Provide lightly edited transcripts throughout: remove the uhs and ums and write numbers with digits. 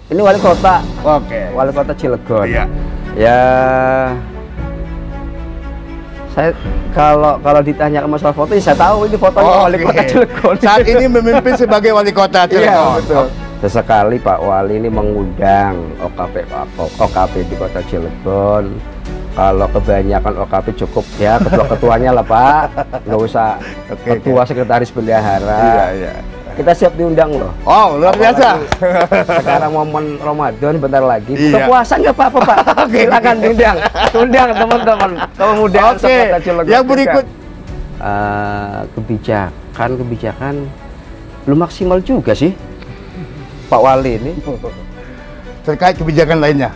Ini wali kota. Oke. Wali kota Cilegon. Iya. Ya, saya kalau ditanya masalah foto, ya saya tahu ini fotonya wali kota Cilegon. Saat ini memimpin sebagai wali kota Cilegon. Iya, betul. Sesekali Pak Wali ini mengundang OKP di kota Cilegon. Kalau kebanyakan OKP cukup ya ketua-ketuanya lah Pak, nggak usah ketua sekretaris bendahara. Iya. Kita siap diundang loh. Oh, luar biasa. Sekarang momen Ramadan bentar lagi. Buka Iya. puasa nggak apa-apa Pak. Silakan diundang. Undang teman-teman. Kemudian Oke. Yang berikut kebijakan belum maksimal juga sih Pak Wali ini. terkait kebijakan lainnya.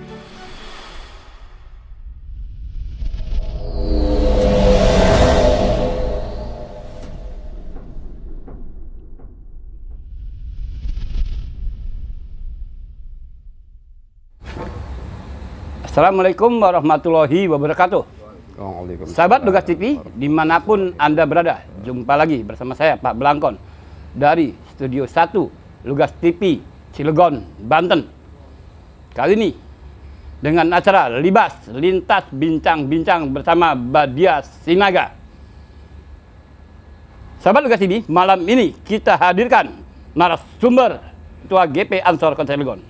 Assalamualaikum warahmatullahi wabarakatuh. Waalaikumsalam. Sahabat Lugas TV, dimanapun Anda berada, jumpa lagi bersama saya Pak Blangkon dari Studio 1 Lugas TV Cilegon, Banten. Kali ini dengan acara Libas Lintas Bincang-Bincang bersama Badia Sinaga. Sahabat Lugas TV, malam ini kita hadirkan narasumber Ketua GP Ansor Kota Cilegon,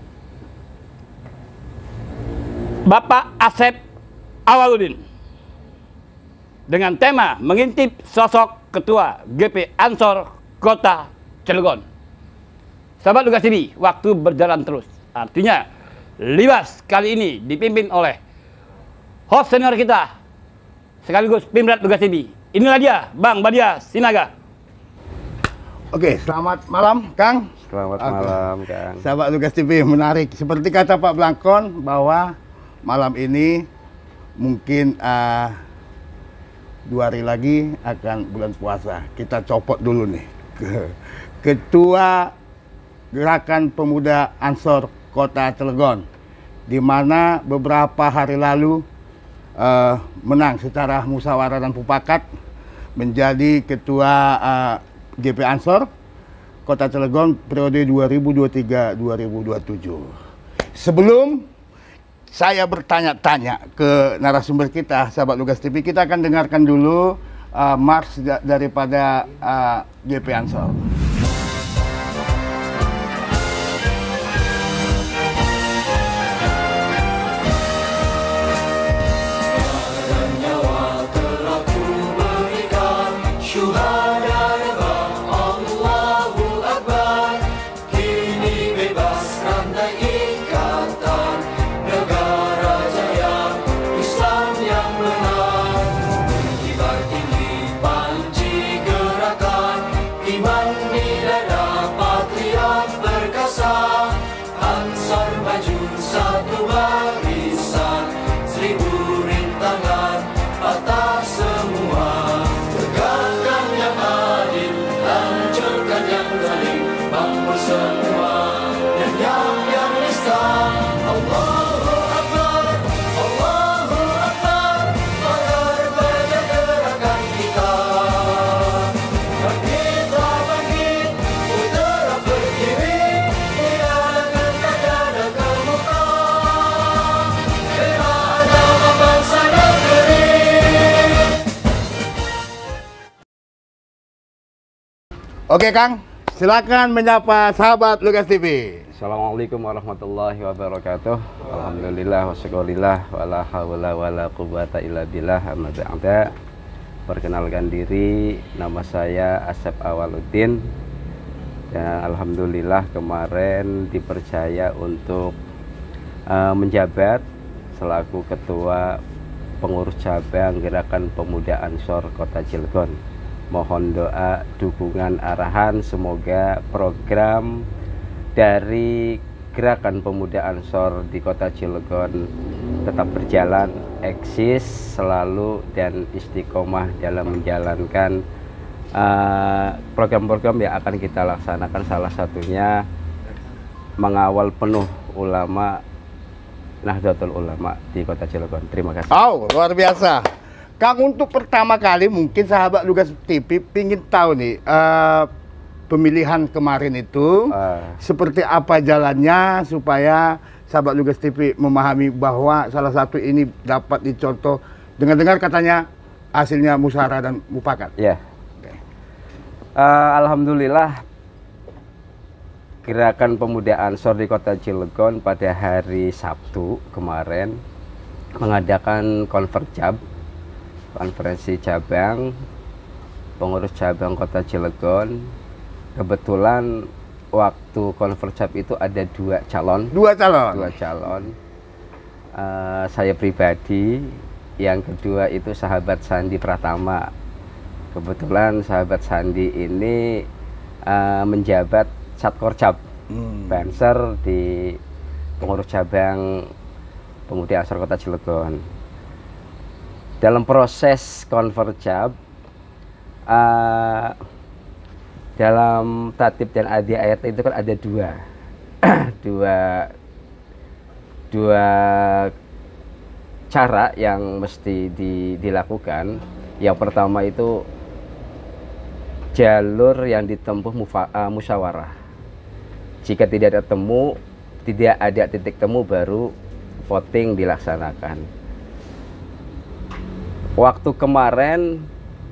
Bapak Asep Awaludin, dengan tema mengintip sosok Ketua GP Ansor Kota Cilegon. Sahabat Lugas TV, waktu berjalan terus. Artinya, Libas kali ini dipimpin oleh host senior kita, sekaligus Pimret Lugas TV. Inilah dia, Bang Badia Sinaga. Oke, selamat malam, Kang. Selamat malam, Kang. Sahabat Lugas TV, menarik. Seperti kata Pak Blangkon bahwa malam ini mungkin 2 hari lagi akan bulan puasa. Kita copot dulu nih ke Ketua Gerakan Pemuda Ansor Kota Cilegon, di mana beberapa hari lalu menang secara musyawarah dan mufakat menjadi Ketua GP Ansor Kota Cilegon periode 2023-2027. Sebelum saya bertanya-tanya ke narasumber kita, sahabat Lugas TV, kita akan dengarkan dulu mars daripada GP Ansor. Oke, Kang, silakan menyapa sahabat Lugas TV. Assalamualaikum warahmatullahi wabarakatuh. Alhamdulillah wasyukurillah wala haula wala quwwata illa billah, amma ba'da. Perkenalkan diri, nama saya Asep Awaludin. Dan alhamdulillah kemarin dipercaya untuk menjabat selaku Ketua Pengurus Cabang Gerakan Pemuda Ansor Kota Cilegon. Mohon doa, dukungan, arahan, semoga program dari Gerakan Pemuda Ansor di Kota Cilegon tetap berjalan, eksis selalu, dan istiqomah dalam menjalankan program-program yang akan kita laksanakan. Salah satunya mengawal penuh ulama Nahdlatul Ulama di Kota Cilegon. Terima kasih. Oh, luar biasa. Kang, untuk pertama kali mungkin sahabat Lugas TV pingin tahu nih, pemilihan kemarin itu, seperti apa jalannya supaya sahabat Lugas TV memahami bahwa salah satu ini dapat dicontoh. Dengar-dengar katanya hasilnya musyawarah dan mufakat. Ya. Alhamdulillah gerakan pemuda Ansor di Kota Cilegon pada hari Sabtu kemarin mengadakan konferensi cabang pengurus cabang Kota Cilegon. Kebetulan waktu konferensi itu ada dua calon. Saya pribadi, yang kedua itu sahabat Sandi Pratama. Kebetulan sahabat Sandi ini menjabat Satkorcap Banser di pengurus cabang Pemuda Ansor Kota Cilegon. Dalam proses konfercap, dalam tatib dan adi ayat itu kan ada dua cara yang mesti dilakukan. Yang pertama itu jalur yang ditempuh musyawarah. Jika tidak ada titik temu, baru voting dilaksanakan. Waktu kemarin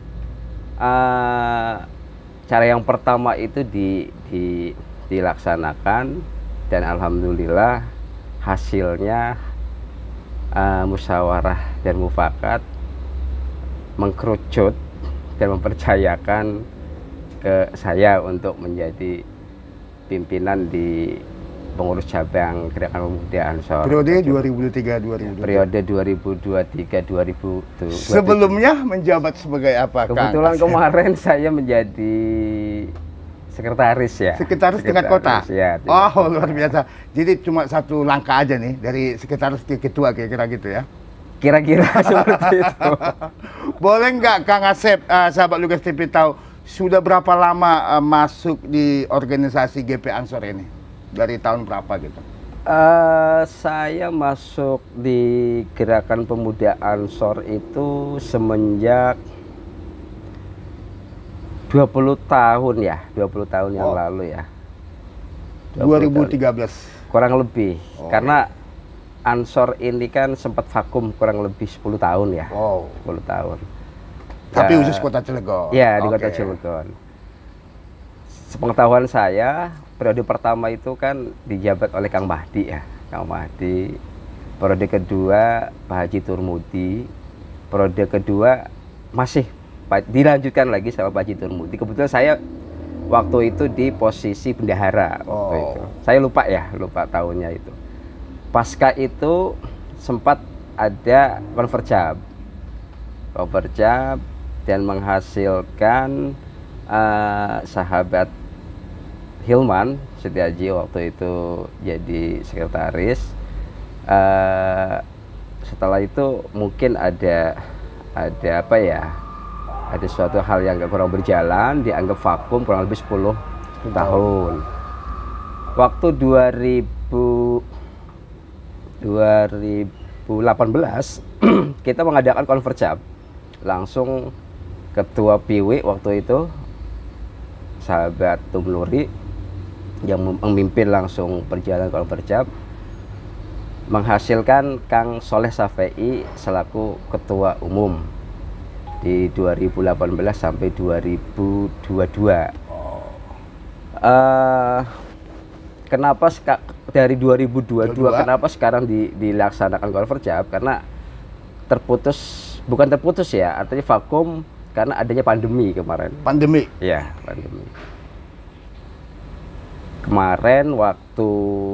cara yang pertama itu dilaksanakan, dan alhamdulillah hasilnya musyawarah dan mufakat mengkerucut dan mempercayakan ke saya untuk menjadi pimpinan di pengurus cabang Gerakan Pemuda Ansor. Periode 2023-2024. Periode 2023-2027. Sebelumnya menjabat sebagai apa, Kang? Kebetulan kemarin saya menjadi sekretaris ya. Sekretaris tingkat kota? Ya, oh, luar biasa. Jadi cuma satu langkah aja nih, dari sekretaris ke ketua, kira-kira gitu ya? Kira-kira seperti itu. Boleh nggak Kang Asep, sahabat Lugas TV tahu, sudah berapa lama masuk di organisasi GP Ansor ini? Dari tahun berapa gitu? Saya masuk di Gerakan Pemuda Ansor itu semenjak 20 tahun ya, 20 tahun yang lalu ya. 2013? Kurang lebih, karena Ansor ini kan sempat vakum kurang lebih 10 tahun ya. 10 tahun. Tapi khusus Kota Cilegon? Ya, di Kota Cilegon. Sepengetahuan saya, periode pertama itu kan dijabat oleh Kang Mahdi ya. Kang Mahdi. Periode kedua Pak Haji Turmudi. Periode kedua masih dilanjutkan lagi sama Pak Haji Turmudi. Kebetulan saya waktu itu di posisi bendahara waktu itu. Saya lupa tahunnya itu. Pasca itu sempat ada konfercap dan menghasilkan sahabat Hilman Setiaji waktu itu jadi sekretaris. Setelah itu mungkin ada apa ya, ada suatu hal yang kurang berjalan, dianggap vakum kurang lebih 10 tahun. Waktu 2018 kita mengadakan konfercap, langsung ketua Piwi waktu itu sahabat Tum Nuri yang memimpin langsung perjalanan konfercap, menghasilkan Kang Soleh Safei selaku ketua umum di 2018 sampai 2022. Kenapa dari 2022 kenapa sekarang dilaksanakan konfercap? Karena bukan terputus ya, artinya vakum karena adanya pandemi kemarin. Pandemi? Iya, pandemi. Kemarin waktu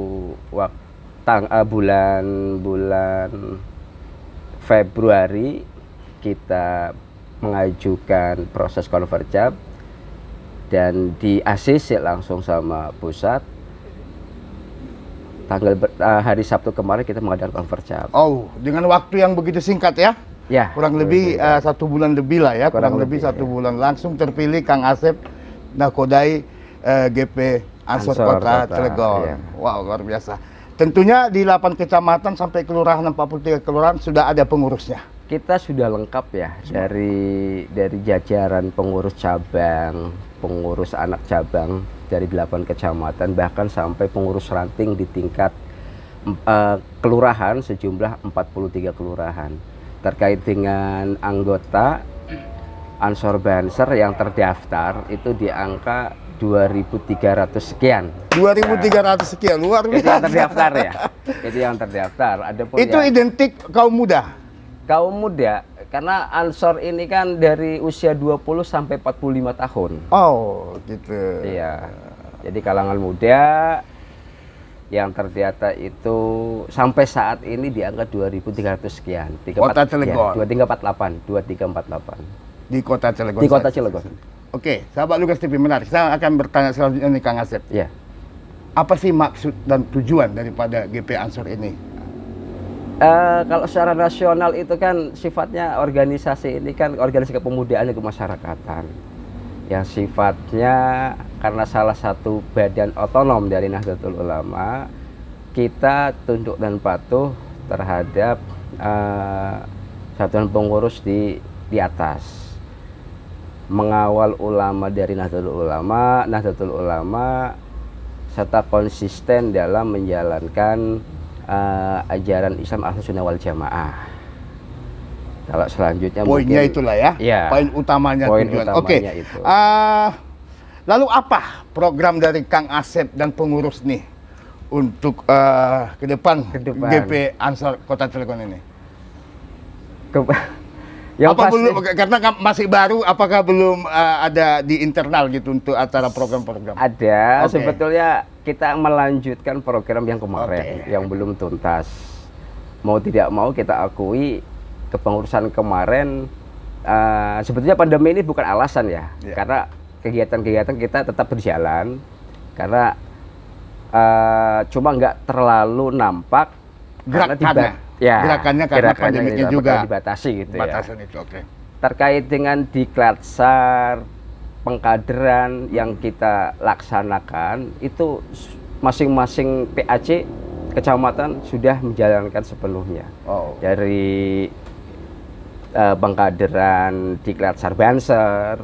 bulan Februari kita mengajukan proses konfercap dan di ACC langsung sama pusat. Hari Sabtu kemarin kita mengadakan konfercap. Dengan waktu yang begitu singkat ya? Ya. Kurang lebih 1 bulan lebih lah ya. Kurang lebih 1 bulan langsung terpilih Kang Asep nakodai GP Ansor Kota Cilegon. Iya. Wow, luar biasa. Tentunya di 8 kecamatan sampai kelurahan 43 kelurahan sudah ada pengurusnya. Kita sudah lengkap ya dari jajaran pengurus cabang, pengurus anak cabang dari 8 kecamatan, bahkan sampai pengurus ranting di tingkat kelurahan sejumlah 43 kelurahan. Terkait dengan anggota Ansor Banser yang terdaftar itu di angka 2.300 sekian. 2.300 sekian, luar Itu yang biasa. terdaftar ya. Itu yang terdaftar. Adapun Itu yang identik kaum muda. kaum muda, karena Ansor ini kan dari usia 20 sampai 45 tahun. Oh, gitu. Iya. Jadi kalangan muda yang terdata itu sampai saat ini di angka 2.300 sekian. Kota Cilegon. 2348. Di kota Cilegon. Di kota Cilegon. Oke, sahabat Lukas TV menarik. Saya akan bertanya selanjutnya nih Kang Asep. Iya. Apa sih maksud dan tujuan daripada GP Ansor ini? Kalau secara nasional itu kan sifatnya organisasi ini kan organisasi kepemudaan dan kemasyarakatan yang sifatnya karena salah satu badan otonom dari Nahdlatul Ulama, kita tunduk dan patuh terhadap satuan pengurus di atas, mengawal ulama dari Nahdlatul Ulama serta konsisten dalam menjalankan ajaran Islam Ahlus Sunnah wal Jamaah. Kalau selanjutnya Poinnya mungkin, itulah ya, ya, poin utamanya poin tujuan. utamanya Oke, itu. Lalu apa program dari Kang Asep dan pengurus nih untuk ke depan GP Ansor Kota Cilegon ini? Yang apa pasti, belum, karena masih baru, apakah belum ada di internal gitu untuk acara program-program? ada. Oke. Sebetulnya kita melanjutkan program yang kemarin, yang belum tuntas. Mau tidak mau kita akui kepengurusan kemarin, sebetulnya pandemi ini bukan alasan ya, karena kegiatan-kegiatan kita tetap berjalan, karena cuma nggak terlalu nampak Gerakannya. Gerakannya karena pandemiknya juga dibatasi gitu batasan ya. itu, oke. Terkait dengan diklatsar, pengkaderan yang kita laksanakan itu masing-masing PAC kecamatan sudah menjalankan sepenuhnya. Dari pengkaderan diklatsar Banser,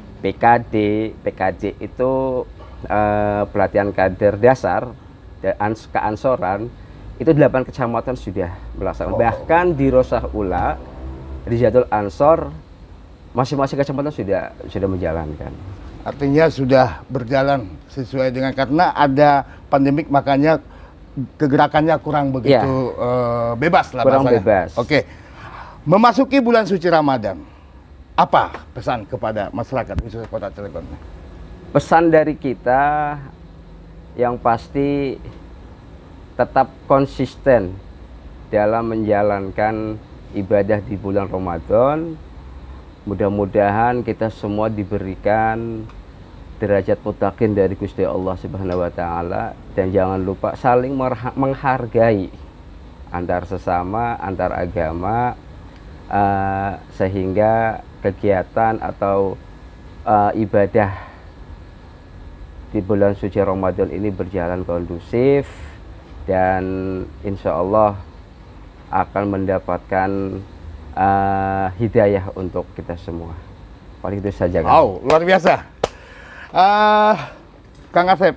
PKD itu pelatihan kader dasar keansoran, itu 8 kecamatan sudah melaksanakan. Bahkan di Rosah Ula, di Jadul Ansor, masing-masing kecamatan sudah menjalankan. Artinya sudah berjalan sesuai dengan, karena ada pandemik makanya kegerakannya kurang begitu bebas lah. Kurang bahasanya. bebas. Oke. Memasuki bulan suci Ramadan, apa pesan kepada masyarakat khususnya Kota Cilegon? Pesan dari kita yang pasti tetap konsisten dalam menjalankan ibadah di bulan Ramadan. Mudah-mudahan kita semua diberikan derajat muttaqin dari Gusti Allah Subhanahu wa taala, dan jangan lupa saling menghargai antar sesama, antar agama, sehingga kegiatan atau ibadah di bulan suci Ramadan ini berjalan kondusif, dan insya Allah akan mendapatkan hidayah untuk kita semua. Paling itu saja. Wow, luar biasa. Kang Asep,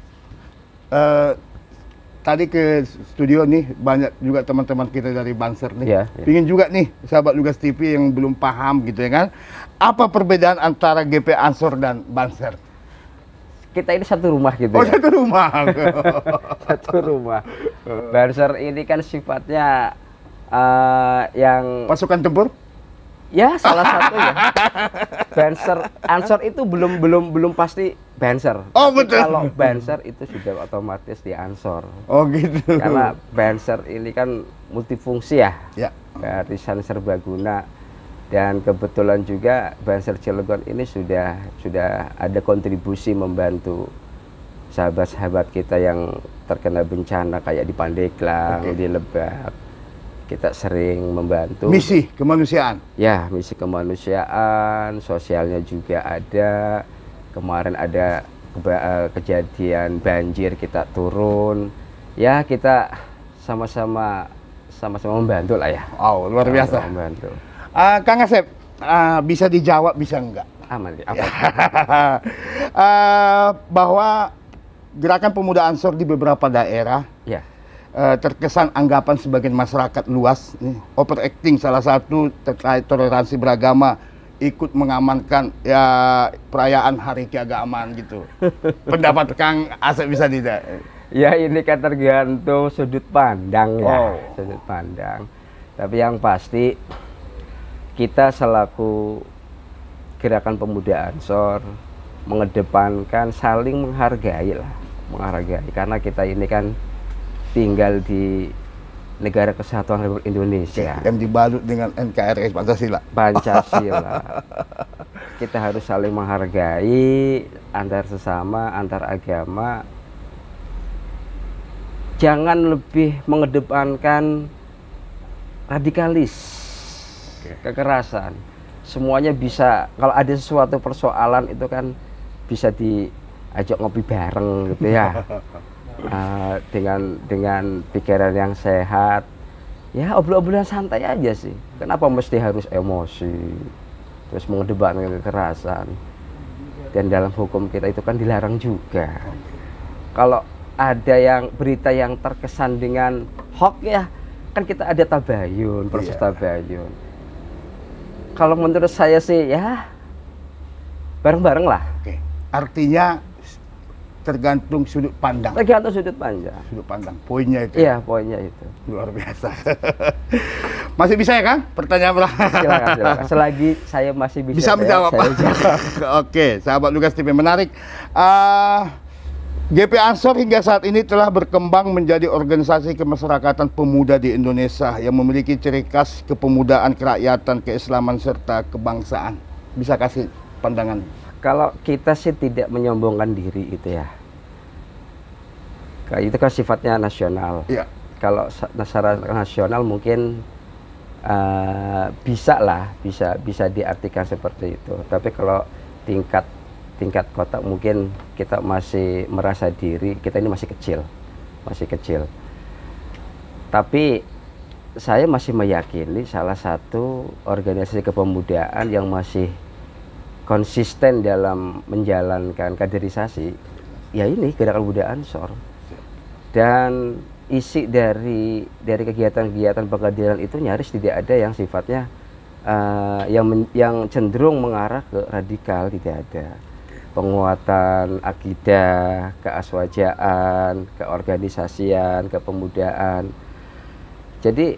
tadi ke studio nih banyak juga teman-teman kita dari Banser nih. Ya. Pingin juga nih sahabat Lukas TV yang belum paham gitu ya kan, apa perbedaan antara GP Ansor dan Banser? Kita ini satu rumah gitu Oh, ya. satu rumah. Satu rumah. Banser ini kan sifatnya yang Pasukan tempur? ya salah satu ya. Banser, Ansor itu belum pasti Banser. Oh, Tapi betul. kalau Banser itu sudah otomatis di Ansor. Oh gitu. Karena Banser ini kan multifungsi ya. Ya. Barisan serbaguna, dan kebetulan juga Banser Cilegon ini sudah ada kontribusi membantu sahabat-sahabat kita yang terkena bencana kayak di Pandeglang, di Lebak. Kita sering membantu. Misi kemanusiaan. Ya, misi kemanusiaan, sosialnya juga ada. Kemarin ada kejadian banjir, kita turun. Ya, kita sama-sama sama-sama membantu lah ya. Oh, luar biasa. Sama-sama membantu. Kang Asep, bisa dijawab bisa enggak? Aman ya. Apa? Bahwa gerakan pemuda Ansor di beberapa daerah Ya. terkesan anggapan sebagian masyarakat luas nih, overacting salah satu terkait toleransi beragama, ikut mengamankan ya perayaan hari keagamaan gitu. Pendapat Kang Asep bisa tidak? Ya ini kan tergantung sudut pandang ya, Oh. sudut pandang. Tapi yang pasti kita selaku gerakan pemuda Ansor mengedepankan saling menghargai lah, menghargai karena kita ini kan tinggal di negara kesatuan Republik Indonesia. Yang dibalut dengan NKRI Pancasila. Pancasila. Kita harus saling menghargai antar sesama, antar agama. Jangan lebih mengedepankan radikalis, kekerasan. Semuanya bisa, kalau ada sesuatu persoalan itu kan bisa diajak ngopi bareng gitu ya. Dengan pikiran yang sehat, ya obrol-obrolan santai aja sih. Kenapa mesti harus emosi, terus mengedepankan kekerasan? Dan dalam hukum kita itu kan dilarang juga. Kalau ada yang berita yang terkesan dengan hoax ya, kan kita ada tabayun, proses tabayun. Kalau menurut saya sih ya bareng-bareng lah. Oke. Artinya tergantung sudut pandang. Tergantung sudut pandang. Sudut pandang. Poinnya itu. Iya, poinnya itu. Luar biasa. Masih bisa ya, Kang? Pertanyaan berapa? Silakan. Selagi saya masih bisa menjawab. saya jawab. Oke, sahabat Lukas TV menarik. GP Ansor hingga saat ini telah berkembang menjadi organisasi kemasyarakatan pemuda di Indonesia yang memiliki ciri khas kepemudaan, kerakyatan, keislaman, serta kebangsaan. Bisa kasih pandangan? Kalau kita sih tidak menyombongkan diri itu ya. Itu kan sifatnya nasional. Iya. Kalau secara nasional mungkin bisa diartikan seperti itu. Tapi kalau tingkat kota mungkin kita masih merasa diri kita ini masih kecil. Tapi saya masih meyakini salah satu organisasi kepemudaan yang masih konsisten dalam menjalankan kaderisasi ya ini Gerakan Pemuda Ansor. Dan isi dari kegiatan-kegiatan pengadilan itu nyaris tidak ada yang sifatnya yang cenderung mengarah ke radikal, tidak ada. Penguatan akidah, keaswajaan, keorganisasian, kepemudaan. Jadi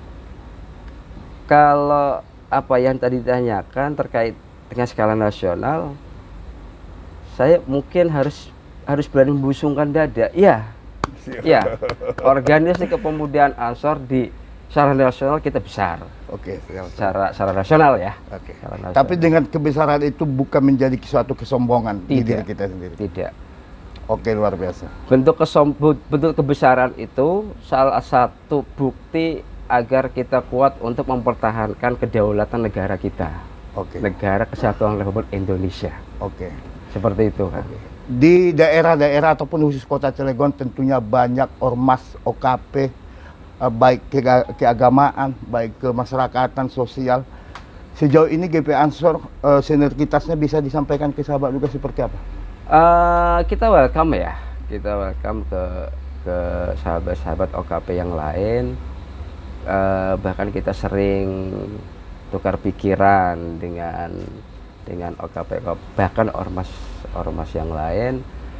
kalau apa yang tadi ditanyakan terkait dengan skala nasional, saya mungkin harus berani membusungkan dada. Iya, ya, organisasi kepemudaan Ansor di secara nasional kita besar. Oke, secara nasional ya. Oke. Nasional. Tapi dengan kebesaran itu bukan menjadi suatu kesombongan di diri kita sendiri. Tidak. Oke, luar biasa. Bentuk kebesaran itu salah satu bukti agar kita kuat untuk mempertahankan kedaulatan negara kita. Oke. Negara Kesatuan Republik Indonesia. Oke. Seperti itu kan. Di daerah-daerah ataupun khusus Kota Cilegon tentunya banyak ormas OKP, baik keagamaan, baik kemasyarakatan, sosial. Sejauh ini GP Ansor sinergitasnya bisa disampaikan ke sahabat juga seperti apa? Kita welcome ya, kita welcome ke sahabat-sahabat OKP yang lain. Bahkan kita sering tukar pikiran dengan OKP, bahkan ormas yang lain.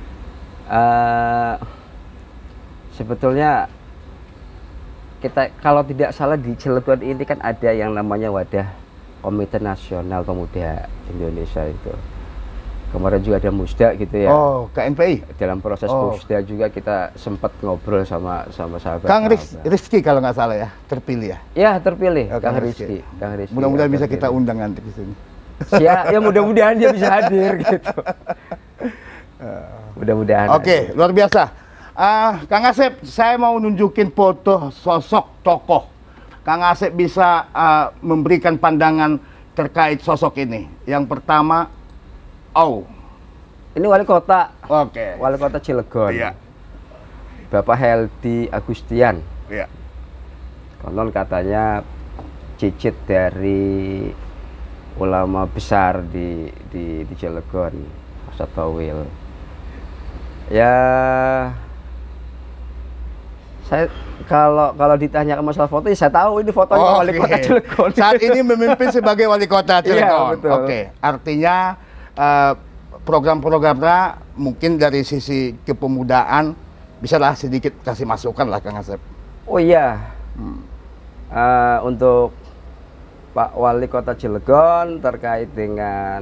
Sebetulnya kita kalau tidak salah di Cilegon ini kan ada yang namanya wadah Komite Nasional Pemuda Indonesia itu. Kemarin juga ada Musda gitu ya. Oh, KNPI. Dalam proses Musda juga kita sempat ngobrol sama sahabat. Kang Rizky kalau nggak salah ya, terpilih ya. Ya, terpilih. Oh, Kang Rizky. Mudah-mudahan bisa kita undang nanti di sini. Ya, mudah-mudahan dia bisa hadir gitu. Mudah-mudahan. Oke, luar biasa. Kang Asep, saya mau nunjukin foto sosok tokoh. Kang Asep bisa memberikan pandangan terkait sosok ini. Yang pertama, ini wali kota. Oke. Wali kota Cilegon. Iya. Bapak Heldi Agustian. Iya. Konon katanya cicit dari ulama besar di Cilegon, Ustadz Tauwil. Ya, saya kalau ditanya ke masalah foto, ya saya tahu ini fotonya wali kota Cilegon. Saat ini memimpin sebagai wali kota Cilegon. Iya, betul. Oke, artinya program-programnya mungkin dari sisi kepemudaan bisalah sedikit kasih masukan lah Kang Asep. Oh iya, untuk Pak Wali Kota Cilegon terkait dengan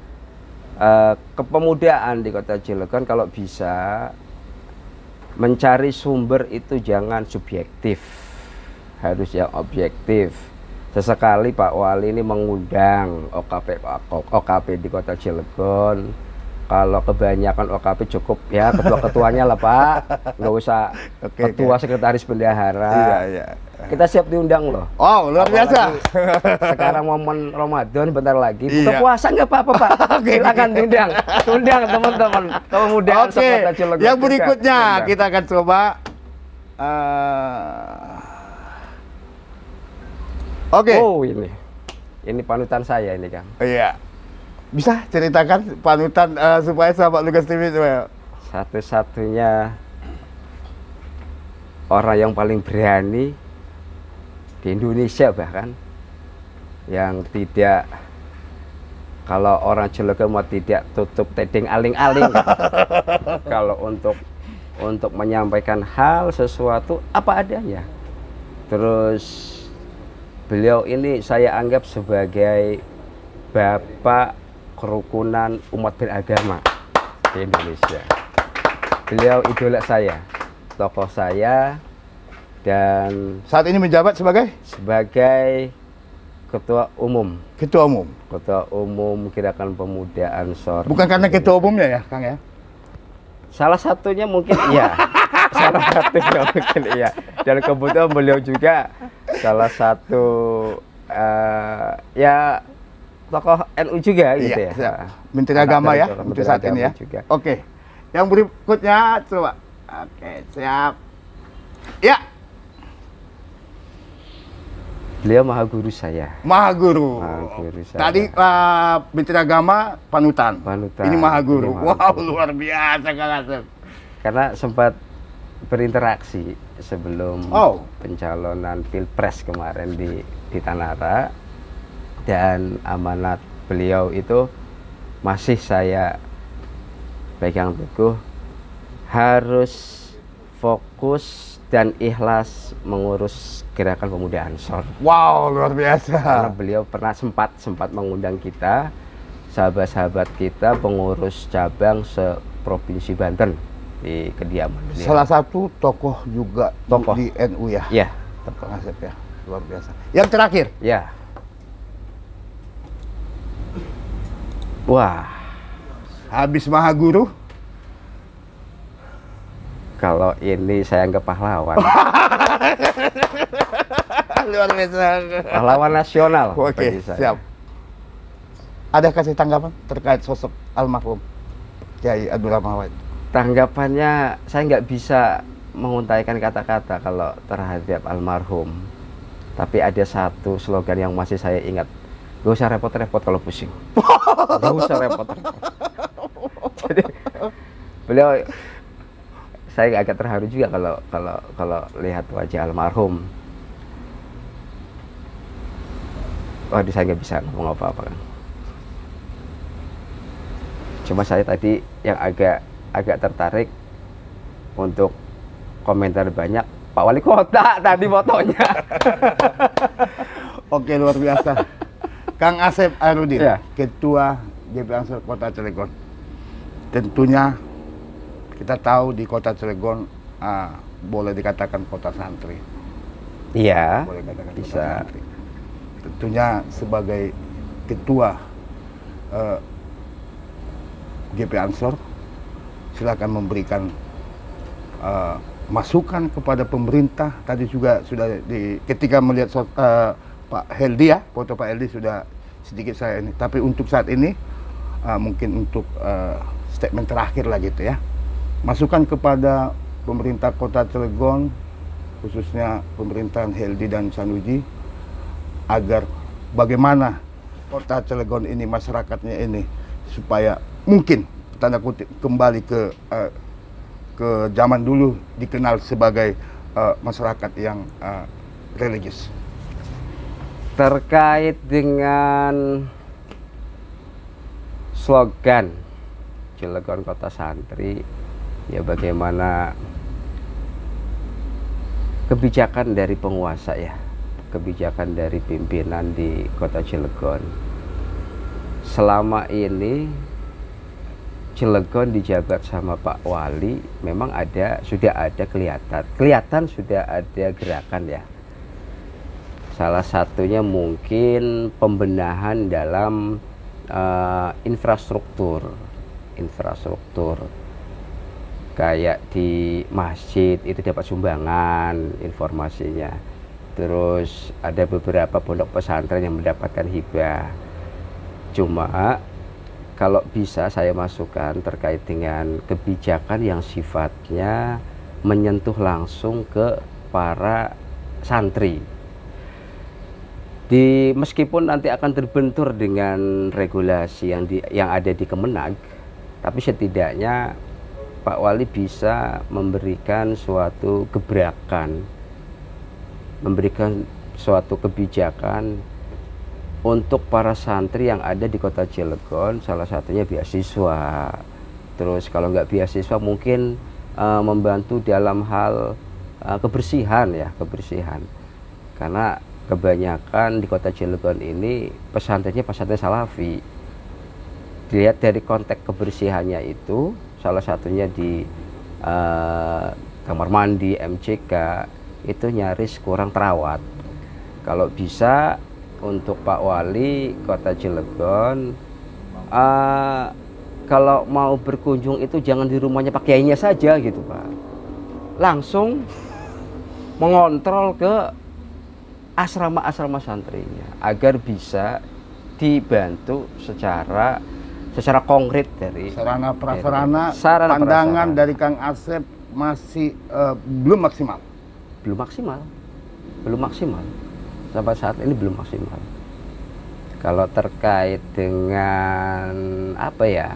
kepemudaan di Kota Cilegon, kalau bisa mencari sumber itu jangan subjektif, harus yang objektif. Sesekali Pak Wali ini mengundang OKP di Kota Cilegon. Kalau kebanyakan OKP cukup ya ketua-ketuanya lah Pak, nggak usah ketua sekretaris bendahara. Iya. Kita siap diundang loh. Oh, luar biasa. Sekarang momen Ramadan bentar lagi. Buka Iya. puasa nggak apa-apa Pak. Silakan diundang. Undang teman-teman. Kepemudaan Kota Cilegon. Yang berikutnya juga. kita akan coba. Oke. Oh ini panutan saya ini Kang. Iya. Bisa ceritakan panutan supaya sahabat Lukas TV supaya. Satu-satunya orang yang paling berani di Indonesia bahkan, yang tidak, kalau orang Cilegon mau tidak tutup tedeng aling-aling. Kalau untuk menyampaikan hal sesuatu apa adanya. Terus beliau ini saya anggap sebagai bapak kerukunan umat beragama di Indonesia. Beliau idola saya, tokoh saya, dan Saat ini menjabat sebagai ketua umum ketua umum. Gerakan Pemuda Ansor. Bukan karena ketua umumnya ya, Kang ya? Salah satunya mungkin iya. Salah satunya mungkin iya. Dan kebetulan beliau juga salah satu ya tokoh NU juga gitu ya. Siap. Menteri Agama ya untuk saat ini ya. Juga. Oke. Yang berikutnya coba. Oke, siap. Ya, Beliau maha guru saya. Maha Guru. Maha Guru saya. Tadi Menteri Agama panutan. Panutan. Ini Maha Guru. Ini Maha Wow, Guru. luar biasa Kang Asep. Karena sempat berinteraksi sebelum pencalonan Pilpres kemarin di Tanara, dan amanat beliau itu masih saya pegang teguh, harus fokus dan ikhlas mengurus Gerakan Pemuda Ansor. Wow, luar biasa. Karena beliau pernah sempat mengundang kita, sahabat-sahabat kita, pengurus cabang se-Provinsi Banten di kediaman beliau. Salah satu tokoh juga Tokoh. di NU ya. Ya, Kang Asep ya. Luar biasa. Yang terakhir. ya. Wah, Habis Maha Guru, kalau ini saya anggap pahlawan. luar biasa. Pahlawan nasional. Oke, bagi saya. siap. Ada kasih tanggapan terkait sosok almarhum Kiai Abdul Rahman Wahid? Tanggapannya saya nggak bisa menguntaikan kata-kata kalau terhadap almarhum. Tapi ada satu slogan yang masih saya ingat. Gak usah repot-repot kalau pusing. Gak usah repot-repot. Jadi beliau, saya agak terharu juga kalau lihat wajah almarhum. Waduh, saya nggak bisa ngomong apa-apa kan. Cuma saya tadi yang agak tertarik untuk komentar banyak Pak Wali Kota tadi fotonya. Oke, luar biasa. Kang Asep Airudin, Ya. Ketua GP Ansor Kota Cilegon. Tentunya kita tahu di Kota Cilegon boleh dikatakan kota santri. Iya, Boleh dikatakan kota bisa. santri. Tentunya sebagai Ketua GP Ansor, silakan memberikan masukan kepada pemerintah. Tadi juga sudah ketika melihat Pak Heldi ya, foto Pak Heldi sudah sedikit saya ini. Tapi untuk saat ini mungkin untuk statement terakhir lah gitu ya. Masukan kepada pemerintah Kota Cilegon khususnya pemerintahan Heldi dan Sanusi, agar bagaimana kota Cilegon ini, masyarakatnya ini, supaya mungkin tanda kutip kembali ke zaman dulu, dikenal sebagai masyarakat yang religius. Terkait dengan slogan Cilegon Kota Santri, ya bagaimana kebijakan dari penguasa ya, kebijakan dari pimpinan di Kota Cilegon. Selama ini Cilegon dijabat sama Pak Wali, memang sudah ada kelihatan sudah ada gerakan ya. Salah satunya mungkin pembenahan dalam infrastruktur kayak di masjid itu dapat sumbangan informasinya. Terus ada beberapa pondok pesantren yang mendapatkan hibah. Cuma kalau bisa saya masukkan terkait dengan kebijakan yang sifatnya menyentuh langsung ke para santri. Meskipun nanti akan terbentur dengan regulasi yang ada di Kemenag, tapi setidaknya Pak Wali bisa memberikan suatu gebrakan, memberikan suatu kebijakan untuk para santri yang ada di Kota Cilegon. Salah satunya beasiswa. Terus kalau nggak beasiswa mungkin membantu dalam hal kebersihan ya, kebersihan. Karena kebanyakan di Kota Cilegon ini pesantrennya pesantren Salafi. Dilihat dari konteks kebersihannya itu, salah satunya di kamar mandi, MCK, itu nyaris kurang terawat. Kalau bisa untuk Pak Wali Kota Cilegon, kalau mau berkunjung itu jangan di rumahnya Pak Kiainya saja gitu Pak, langsung mengontrol ke asrama-asrama santrinya agar bisa dibantu secara konkret dari sarana prasarana, prasarana. pandangan dari Kang Asep masih belum maksimal. Belum maksimal. Sampai saat ini belum maksimal. Kalau terkait dengan apa ya,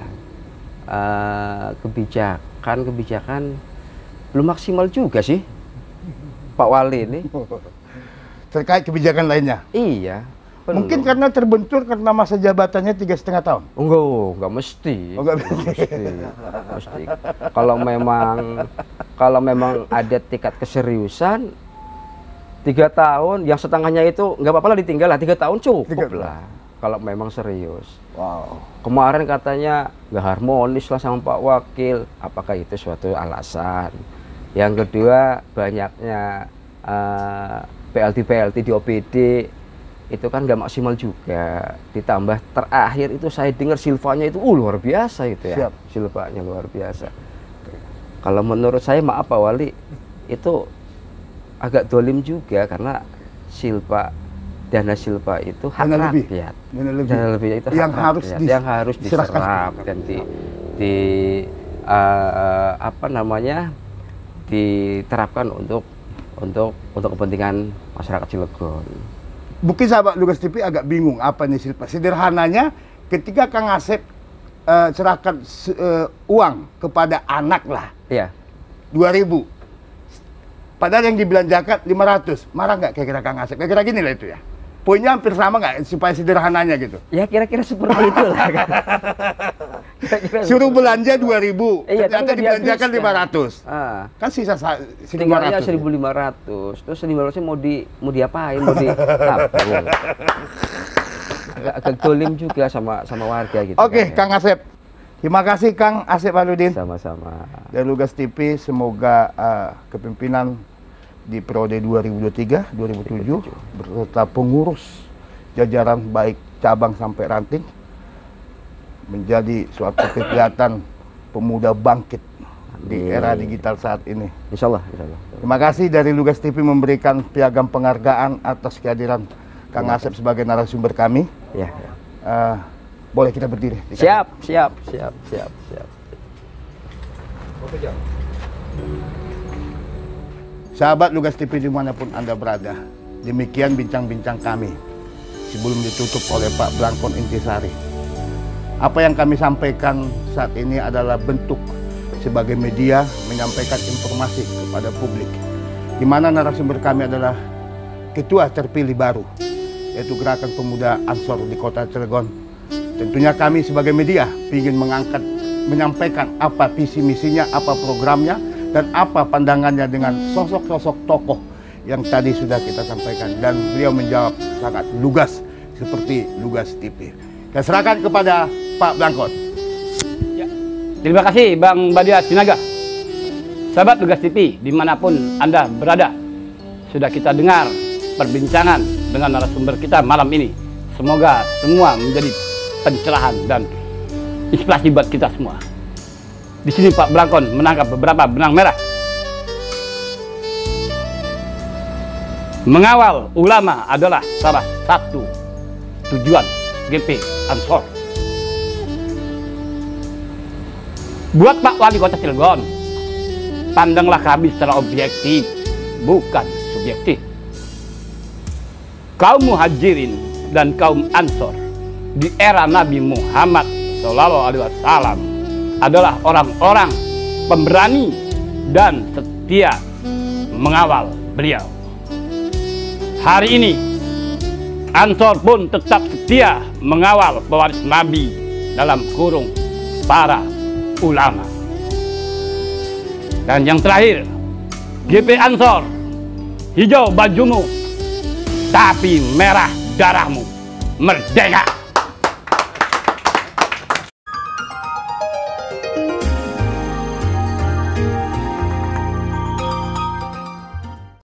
kebijakan belum maksimal juga sih Pak Wali ini. Terkait kebijakan lainnya. Iya. Mungkin karena terbentur karena masa jabatannya 3,5 tahun. Enggak mesti. Mesti. Kalau memang ada tingkat keseriusan 3 tahun, yang setengahnya itu nggak apa-apa lah, ditinggal lah. 3 tahun cukup lah. Kalau memang serius. Wow. Kemarin katanya nggak harmonis lah sama Pak Wakil. Apakah itu suatu alasan? Yang kedua, banyaknya PLT di OPD itu kan nggak maksimal juga. Ditambah terakhir itu saya dengar silvanya itu luar biasa itu ya. Siap. Silvanya luar biasa. Kalau menurut saya, maaf Pak Wali, itu agak dolim juga, karena dana silpa itu hak rakyat. Dana lebih itu hak rakyat yang harus diserap dan diterapkan untuk kepentingan masyarakat Cilegon. Mungkin sahabat Lugas TV agak bingung apa nih silpa. Sederhananya, ketika Kang Asep serahkan uang kepada anak lah, Iya. 2.000, padahal yang dibelanjakan 500, marah nggak kira-kira Kang Asep? Kira-kira gini lah itu ya. Poinnya hampir sama nggak, supaya sederhananya gitu? Ya kira-kira seperti itulah. Suruh belanja 2.000, iya, ternyata dibelanjakan 500. Kan sisa tinggalnya 1.500. 1.500. Terus 1.500 mau diapain? Mau ditabung. Agak dolim juga sama warga gitu. Oke, kan, Kang Asep. Terima kasih Kang Asep Aludin. Sama-sama. Dari Lugas TV, semoga kepemimpinan di periode 2023-2007 beserta pengurus jajaran baik cabang sampai ranting menjadi suatu kegiatan pemuda bangkit di era digital saat ini. Insya Allah. Terima kasih dari Lugas TV memberikan piagam penghargaan atas kehadiran Kang Asep sebagai narasumber kami. Ya. Boleh kita berdiri? Siap. Sahabat Lugas TV dimanapun Anda berada, demikian bincang-bincang kami sebelum ditutup oleh Pak Blangkon Intisari. Apa yang kami sampaikan saat ini adalah bentuk sebagai media menyampaikan informasi kepada publik, di mana narasumber kami adalah ketua terpilih baru, yaitu Gerakan Pemuda Ansor di Kota Cilegon. Tentunya kami sebagai media ingin menyampaikan apa visi misinya, apa programnya, dan apa pandangannya dengan sosok-sosok tokoh yang tadi sudah kita sampaikan. Dan beliau menjawab sangat lugas seperti Lugas TV. Saya serahkan kepada Pak Blangkon. Ya. Terima kasih Bang Badia Sinaga. Sahabat Lugas TV dimanapun Anda berada, sudah kita dengar perbincangan dengan narasumber kita malam ini. Semoga semua menjadi pencerahan dan inspirasi buat kita semua. Di sini Pak Blangkon menangkap beberapa benang merah. Mengawal ulama adalah salah satu tujuan GP Ansor. Buat Pak Wali Kota Cilegon, pandanglah kami secara objektif, bukan subjektif. Kaum Muhajirin dan kaum Ansor di era Nabi Muhammad SAW adalah orang-orang pemberani dan setia mengawal beliau. Hari ini Ansor pun tetap setia mengawal pewaris Nabi dalam kurung para ulama. Dan yang terakhir, GP Ansor, hijau bajumu tapi merah darahmu. Merdeka!